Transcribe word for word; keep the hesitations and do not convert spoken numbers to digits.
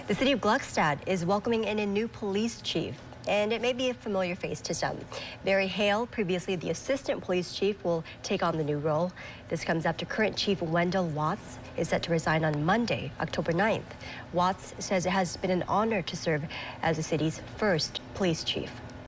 The city of Gluckstadt is welcoming in a new police chief, and it may be a familiar face to some. Hale, previously the assistant police chief, will take on the new role. This comes after current chief Wendell Watts is set to resign on Monday, October ninth. Watts says it has been an honor to serve as the city's first police chief.